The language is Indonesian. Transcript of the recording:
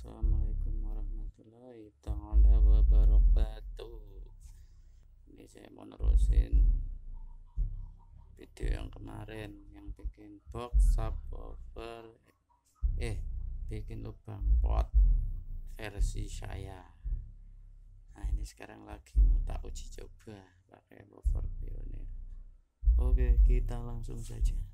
Assalamualaikum warahmatullahi taala wabarakatuh. Ini saya mau nerusin video yang kemarin yang bikin box subwoofer bikin lubang pot versi saya. Nah, ini sekarang lagi mau tak uji coba pakai woofer pionir. Oke, kita langsung saja.